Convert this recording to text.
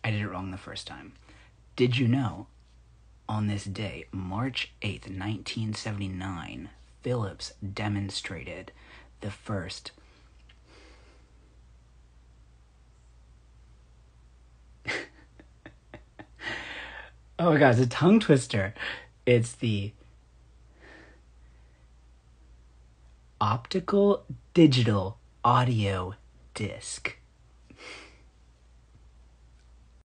I did it wrong the first time. Did you know, on this day, March 8th, 1979, Philips demonstrated the first oh my god, it's a tongue twister. It's the optical digital audio disc.